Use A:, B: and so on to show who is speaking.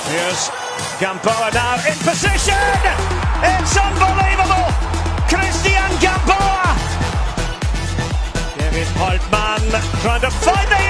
A: Here's Gamboa now in position. It's unbelievable. Cristian Gamboa. David Holtman trying to find the